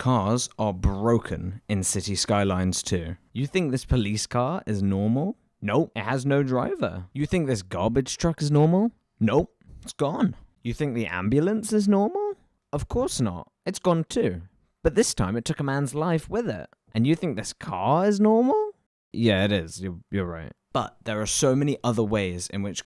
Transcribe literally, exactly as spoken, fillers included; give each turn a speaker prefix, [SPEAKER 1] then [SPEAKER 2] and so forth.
[SPEAKER 1] cars are broken in City Skylines two. You think this police car is normal? Nope, it has no driver. You think this garbage truck is normal? Nope, it's gone. You think the ambulance is normal? Of course not, it's gone too. But this time it took a man's life with it. And you think this car is normal? Yeah, it is, you're, you're right. But there are so many other ways in which